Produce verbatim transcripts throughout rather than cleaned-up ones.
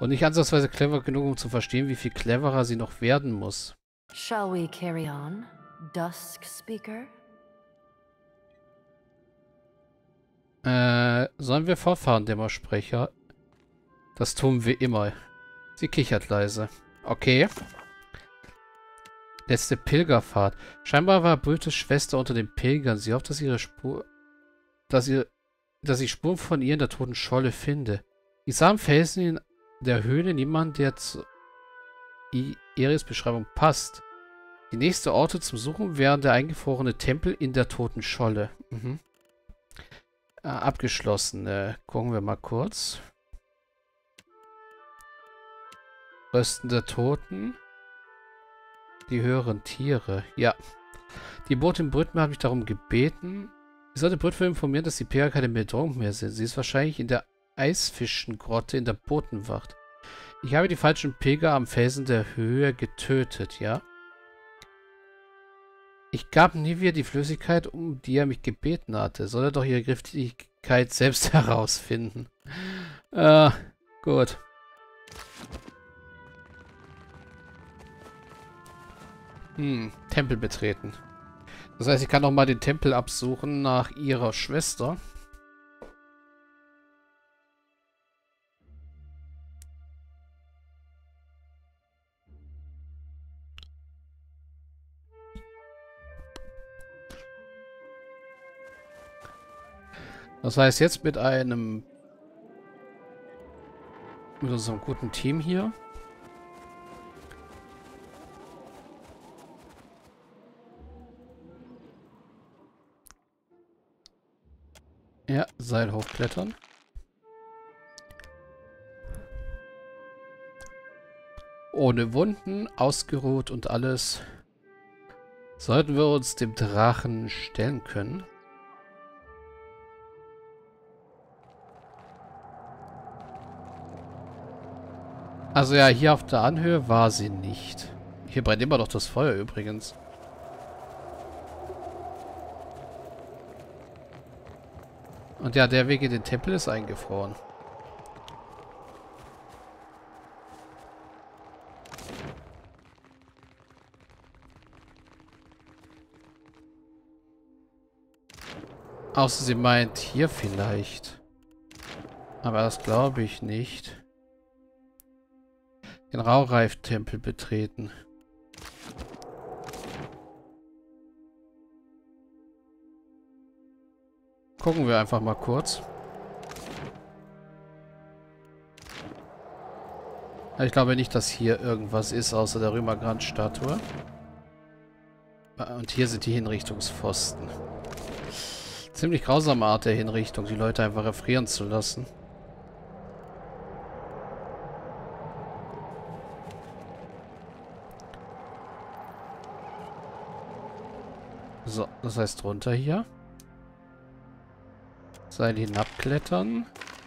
Und nicht ansatzweise clever genug, um zu verstehen, wie viel cleverer sie noch werden muss. Shall we carry on, Dusk Speaker? Äh, sollen wir fortfahren, Dämmersprecher? Das tun wir immer. Sie kichert leise. Okay. Letzte Pilgerfahrt. Scheinbar war Brütes Schwester unter den Pilgern. Sie hofft, dass ihre Spur... Dass ihr... dass ich Spuren von ihr in der toten Scholle finde. Ich sah am Felsen in der Höhle niemanden, der zu Iris Beschreibung passt. Die nächste Orte zum Suchen wären der eingefrorene Tempel in der toten Scholle. Mhm. Äh, abgeschlossen. Äh, gucken wir mal kurz. Rösten der Toten. Die höheren Tiere. Ja. Die Botin Brütme hat mich darum gebeten. Ich sollte Brütme informieren, dass die Pilger keine Bedrohung mehr sind. Sie ist wahrscheinlich in der Eisfischengrotte in der Botenwacht. Ich habe die falschen Pilger am Felsen der Höhe getötet, ja? Ich gab Nivea die Flüssigkeit, um die er mich gebeten hatte. Soll er doch ihre Giftigkeit selbst herausfinden. Äh, gut. Hm, Tempel betreten. Das heißt, ich kann noch mal den Tempel absuchen nach ihrer Schwester. Das heißt, jetzt mit einem mit unserem guten Team hier. Ja, Seil hochklettern. Ohne Wunden, ausgeruht und alles. Sollten wir uns dem Drachen stellen können. Also ja, hier auf der Anhöhe war sie nicht. Hier brennt immer noch das Feuer übrigens. Und ja, der Weg in den Tempel ist eingefroren. Außer sie meint hier vielleicht. Aber das glaube ich nicht. Den Raureif-Tempel betreten. Gucken wir einfach mal kurz. Ich glaube nicht, dass hier irgendwas ist, außer der Römergrand-Statue. Und hier sind die Hinrichtungspfosten. Ziemlich grausame Art der Hinrichtung, die Leute einfach erfrieren zu lassen. So, das heißt runter hier. Seil hinabklettern.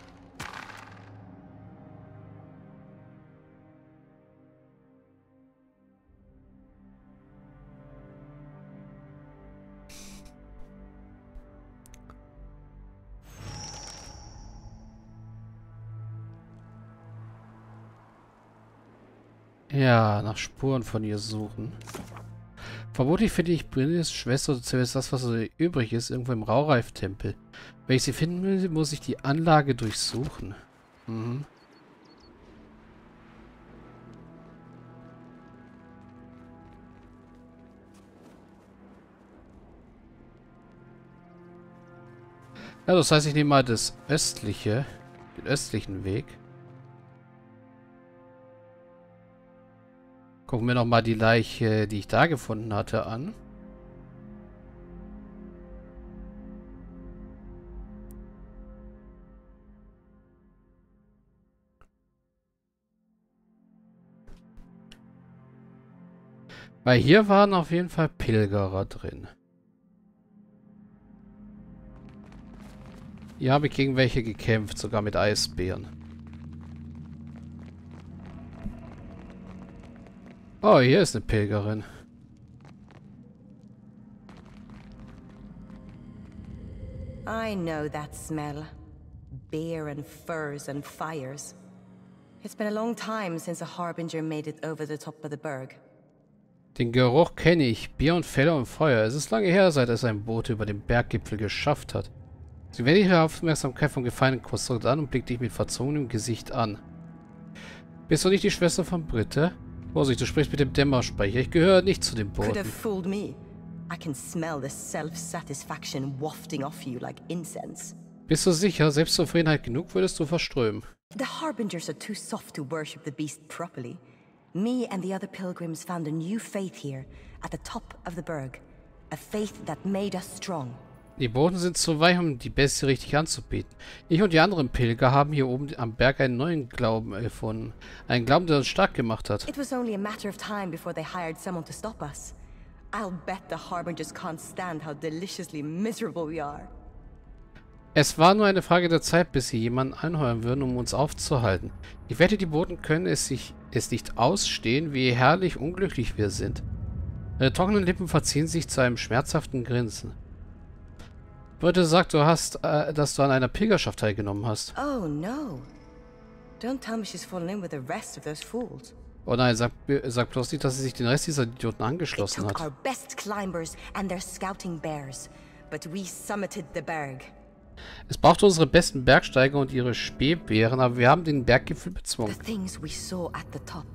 Ja, nach Spuren von ihr suchen. Vermutlich finde ich Brynhilds Schwester oder zumindest das, was so übrig ist, irgendwo im Raureif-Tempel. Wenn ich sie finden will, muss ich die Anlage durchsuchen. Mhm. Ja, das heißt, ich nehme mal das östliche, den östlichen Weg. Gucken wir nochmal die Leiche, die ich da gefunden hatte, an. Weil hier waren auf jeden Fall Pilgerer drin. Hier habe ich gegen welche gekämpft, sogar mit Eisbären. Oh, hier ist eine Pilgerin. I know that smell. Beer and furs and fires. It's been a long time since a harbinger made it over the top of the berg. Den Geruch kenne ich. Bier und Felle und Feuer. Es ist lange her, seit es ein Boot über den Berggipfel geschafft hat. Sie wendet ihre Aufmerksamkeit vom gefallenen Konstrukt an und blickt dich mit verzogenem Gesicht an. Bist du nicht die Schwester von Britte? Vorsicht, du sprichst mit dem Dämmerspeicher. Ich gehöre nicht zu den Could have Booten. fooled me. I can smell the self-satisfaction wafting off you like incense. Bist du sicher? Selbstzufriedenheit genug würdest du verströmen. The harbingers are too soft to worship the beast properly. Me and the other pilgrims found a new faith here, at the top of the berg. A faith that made us strong. Die Boten sind zu weich, um die Bestie richtig anzubieten. Ich und die anderen Pilger haben hier oben am Berg einen neuen Glauben erfunden. Einen Glauben, der uns stark gemacht hat. It was only a matter of time before they hired someone to stop us. I'll bet the harbingers can't stand how deliciously miserable we are. Es war nur eine Frage der Zeit, bis sie jemanden anheuern würden, um uns aufzuhalten. Ich wette, die Boten können es sich es nicht ausstehen, wie herrlich unglücklich wir sind. Ihre trockenen Lippen verziehen sich zu einem schmerzhaften Grinsen. Britte sagt, du hast, äh, dass du an einer Pilgerschaft teilgenommen hast. Oh no. Don't tell me she's fallen in with the rest of those fools. Oh nein, sag, sag bloß nicht, dass sie sich den Rest dieser Idioten It angeschlossen took hat. our best climbers and their scouting bears, but we summited the berg. Es brauchte unsere besten Bergsteiger und ihre Spähbären, aber wir haben den Berggipfel The bezwungen. things we saw at the top.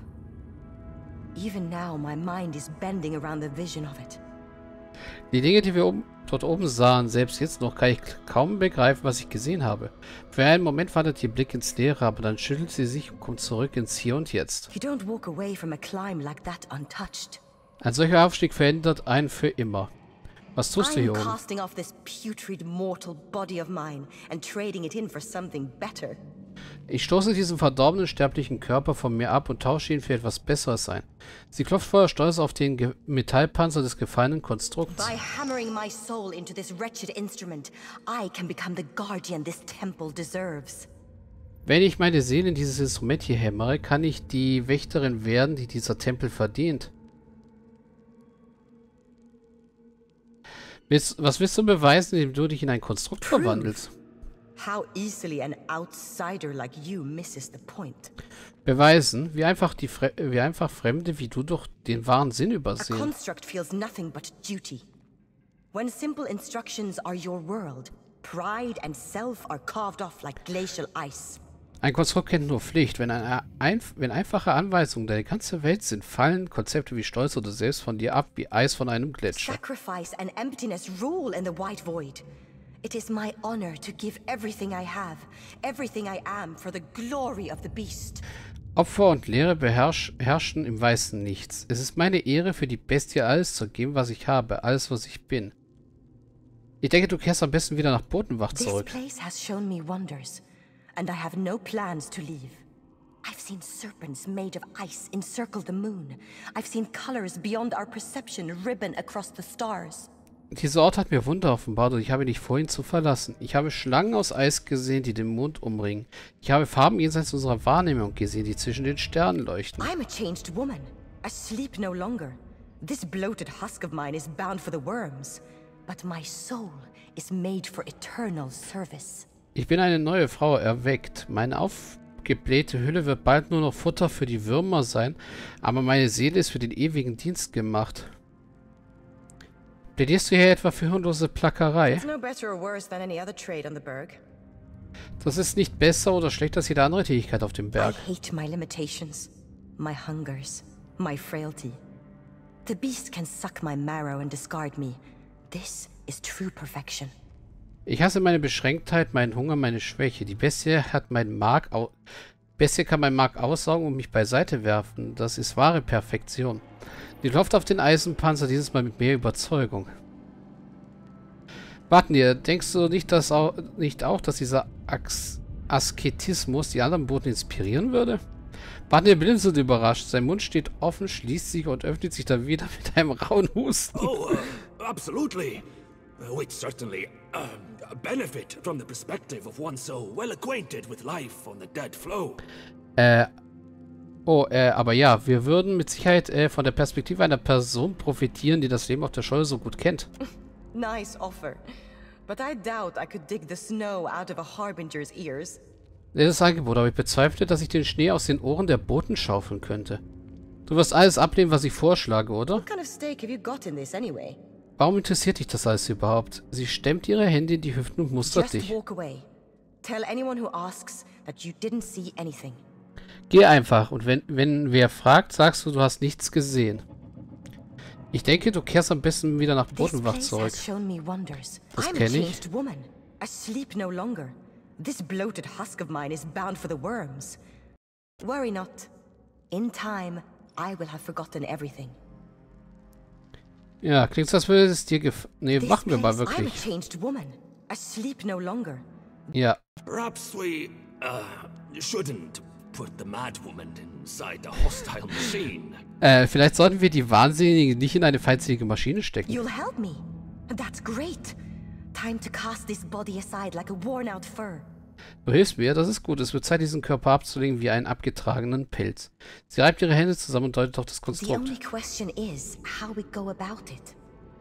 Even now my mind is bending around the vision of it. Die Dinge, die wir oben, dort oben sahen, selbst jetzt noch, kann ich kaum begreifen, was ich gesehen habe. Für einen Moment wandert ihr Blick ins Leere, aber dann schüttelt sie sich und kommt zurück ins Hier und Jetzt. You don't walk away from a climb like that untouched. Ein solcher Aufstieg verändert einen für immer. Was tust du hier I'm oben? casting off this putrid mortal body of mine and trading it in for something better. Ich stoße diesen verdorbenen sterblichen Körper von mir ab und tausche ihn für etwas Besseres ein. Sie klopft voller Stolz auf den Ge Metallpanzer des gefallenen Konstrukts. By hammering my soul into this wretched instrument, I can become the guardian this temple deserves. Wenn ich meine Seele in dieses Instrument hier hämmere, kann ich die Wächterin werden, die dieser Tempel verdient. Willst, was willst du beweisen, indem du dich in ein Konstrukt verwandelst? How easily an outsider like you misses the point. Beweisen, wie einfach, die Fre wie einfach Fremde wie du doch den wahren Sinn A übersehen. construct feels nothing but duty. When simple instructions are your world, pride and self are carved off like glacial ice. Ein Konstrukt kennt nur Pflicht. Wenn, eine, ein, wenn einfache Anweisungen deine ganze Welt sind, fallen Konzepte wie Stolz oder Selbst von dir ab, wie Eis von einem Gletscher. Sacrifice and emptiness rule in the white void. It is my honor to give everything I have, everything I am, for the glory of the beast. Opfer und Leere beherrsch, herrschen im weißen Nichts. Es ist meine Ehre, für die Bestie alles zu geben, was ich habe, alles, was ich bin. Ich denke, du kehrst am besten wieder nach Botenwach This zurück. place has shown me wonders, and I have no plans to leave. I've seen serpents made of ice encircle the moon. I've seen colors beyond our perception ribbon across the stars. Dieser Ort hat mir Wunder offenbart und ich habe nicht vor, ihn zu verlassen. Ich habe Schlangen aus Eis gesehen, die den Mond umringen. Ich habe Farben jenseits unserer Wahrnehmung gesehen, die zwischen den Sternen leuchten. I'm a changed woman, asleep no longer. This bloated husk of mine is bound for the worms, but my soul is made for eternal service. Ich bin eine neue Frau, erweckt. Meine aufgeblähte Hülle wird bald nur noch Futter für die Würmer sein, aber meine Seele ist für den ewigen Dienst gemacht. Plädierst du hier etwa für hirnlose Plackerei? It's no better or worse than any other trade on the berg. Das ist nicht besser oder schlechter als jede andere Tätigkeit auf dem I Berg. hate my limitations, my hungers, my frailty. The beast can suck my marrow and discard me. This is true perfection. Ich hasse meine Beschränktheit, meinen Hunger, meine Schwäche. Die Bestie hat meinen Mark au Bestie kann meinen Mark aussaugen und mich beiseite werfen. Das ist wahre Perfektion. Die klopft auf den Eisenpanzer, dieses Mal mit mehr Überzeugung. Bartnir, denkst du nicht, dass auch, nicht auch, dass dieser Ax Asketismus die anderen Boten inspirieren würde? Bartnir blinzelt überrascht. Sein Mund steht offen, schließt sich und öffnet sich dann wieder mit einem rauen Husten. Oh, uh, absolutely. Uh, we'd certainly uh, benefit from the perspective of one so well acquainted with life on the dead flow. Äh, oh, äh, aber ja, wir würden mit Sicherheit äh, von der Perspektive einer Person profitieren, die das Leben auf der Scholle so gut kennt. Nice offer. But I doubt I could dig the snow out of a harbinger's ears. Nettes Angebot, aber ich bezweifle, dass ich den Schnee aus den Ohren der Boten schaufeln könnte. Du wirst alles ablehnen, was ich vorschlage, oder? What kind of stake have you got in this anyway? Warum interessiert dich das alles überhaupt? Sie stemmt ihre Hände in die Hüften und mustert Just dich. walk away. Tell anyone who asks that you didn't see anything. Geh einfach und wenn, wenn wer fragt, sagst du, du hast nichts gesehen. Ich denke, du kehrst am besten wieder nach This Bodenwach place zurück. has shown me wonders. Das I'm a kenn ich. changed woman. I sleep no longer. This bloated husk of mine is bound for the worms. Worry not. In time, I will have forgotten everything. Ja, klingt, als würde es dir gef... Nee, This machen wir mal place, I'm a wirklich. changed woman. I sleep no longer. Ja. Perhaps we, uh, shouldn't put the madwoman inside a hostile machine. Äh, vielleicht sollten wir die Wahnsinnige nicht in eine feindselige Maschine stecken. You'll help me. That's great. Time to cast this body aside like a worn-out fur. Du hilfst mir, das ist gut. Es wird Zeit, diesen Körper abzulegen wie einen abgetragenen Pelz. Sie reibt ihre Hände zusammen und deutet auf das The Konstrukt. only question is how we go about it.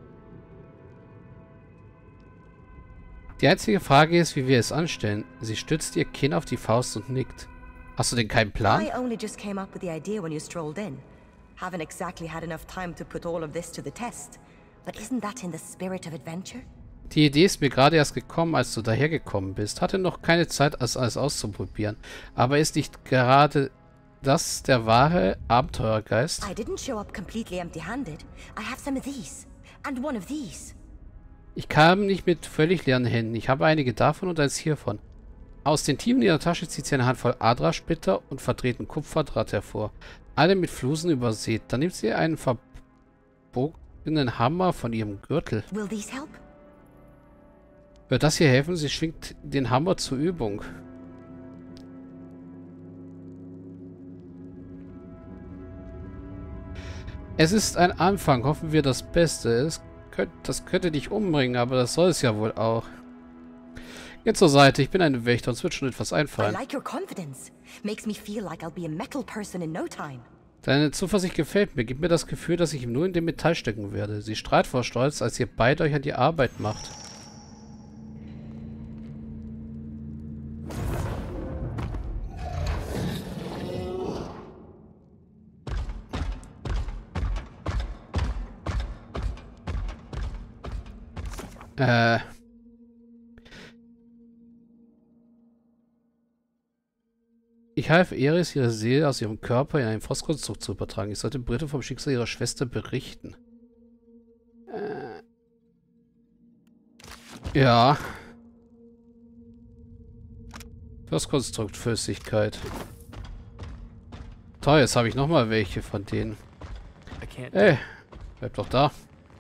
Die einzige Frage ist, wie wir es anstellen. Sie stützt ihr Kinn auf die Faust und nickt. Hast du denn keinen Plan? I only just came up with the idea when you strolled in. Haven't exactly had enough time to put all of this to the test. But isn't that in the spirit of adventure? Die Idee ist mir gerade erst gekommen, als du dahergekommen bist. Hatte noch keine Zeit, das alles auszuprobieren. Aber ist nicht gerade das der wahre Abenteuergeist? I didn't show up completely empty-handed. I have some of these. And one of these. Ich kam nicht mit völlig leeren Händen. Ich habe einige davon und eins hiervon. Aus den Tiefen ihrer Tasche zieht sie eine Handvoll Adra-Splitter und verdrehten Kupferdraht hervor. Alle mit Flusen übersät. Dann nimmt sie einen verbogenen Hammer von ihrem Gürtel. Will these help? Wird das hier helfen? Sie schwingt den Hammer zur Übung. Es ist ein Anfang. Hoffen wir das Beste. Es könnt, das könnte dich umbringen, aber das soll es ja wohl auch. Geh zur Seite. Ich bin ein Wächter und es wird schon etwas I einfallen. like your confidence. Makes me feel like I'll be a metal person in no time. Deine Zuversicht gefällt mir. Gib mir das Gefühl, dass ich nur in dem Metall stecken werde. Sie strahlt vor Stolz, als ihr beide euch an die Arbeit macht. Äh. Ich half Eris, ihre Seele aus ihrem Körper in ein Frostkonstrukt zu übertragen. Ich sollte Britte vom Schicksal ihrer Schwester berichten. Äh. Ja. Frostkonstrukt, Flüssigkeit. Toll, jetzt habe ich nochmal welche von denen. Ey, bleib doch da.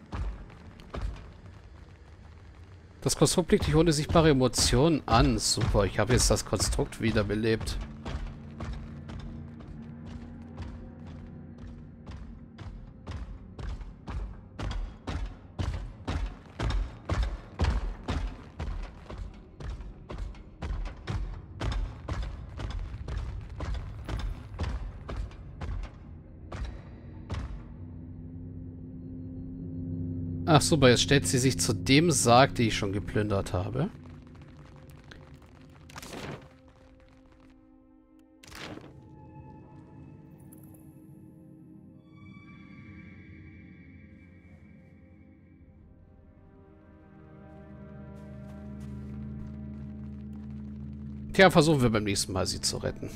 Das Konstrukt blickt dich ohne sichtbare Emotionen an. Super, ich habe jetzt das Konstrukt wiederbelebt. Ach super, jetzt stellt sie sich zu dem Sarg, den ich schon geplündert habe. Tja, versuchen wir beim nächsten Mal, sie zu retten.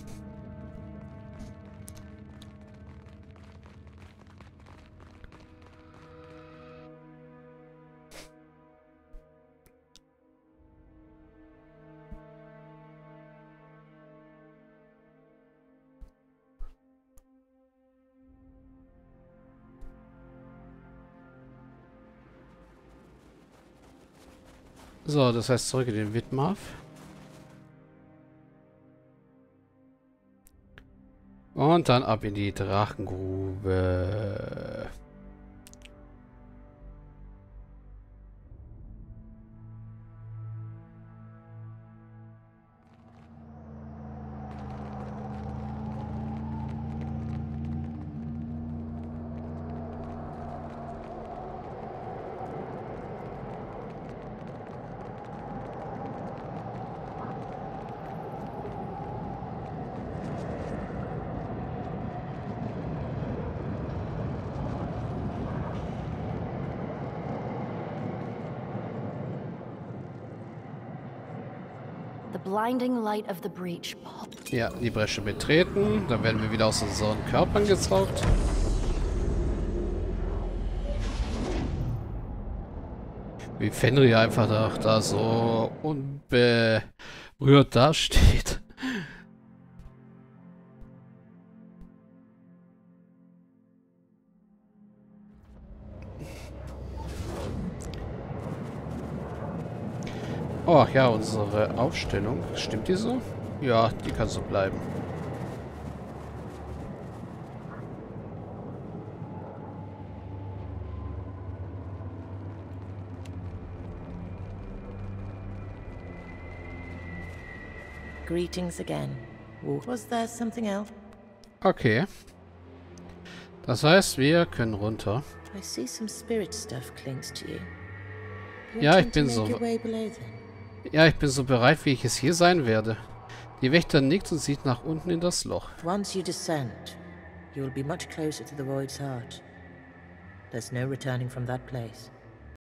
So, das heißt zurück in den Widmarf. Und dann ab in die Drachengrube. blinding light of the breach. Ja, die Bresche betreten. Dann werden wir wieder aus unseren Körpern gesaugt. Wie Fenrir einfach da, da so unberührt dasteht. Oh ja, unsere Aufstellung. Stimmt die so? Ja, die kann so bleiben. Greetings again. Was there something else? Okay. Das heißt, wir können runter. I see some spirit stuff clings to you. You Ja, ich intend to bin make so. your way below then? Ja, ich bin so bereit, wie ich es hier sein werde. Die Wächter nickt und sieht nach unten in das Loch. Once you descend, you will be much closer to the void's heart. There's no returning from that place.